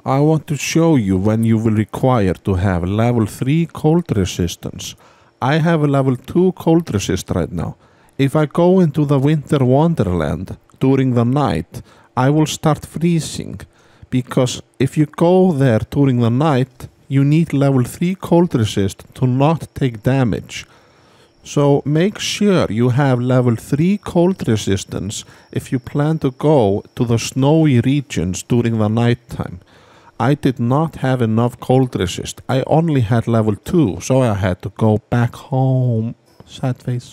I want to show you when you will require to have level 3 cold resistance. I have a level 2 cold resist right now. If I go into the winter wonderland during the night, I will start freezing. Because if you go there during the night, you need level 3 cold resist to not take damage. So make sure you have level 3 cold resistance if you plan to go to the snowy regions during the nighttime. I did not have enough cold resist. I only had level 2, so I had to go back home. Sad face.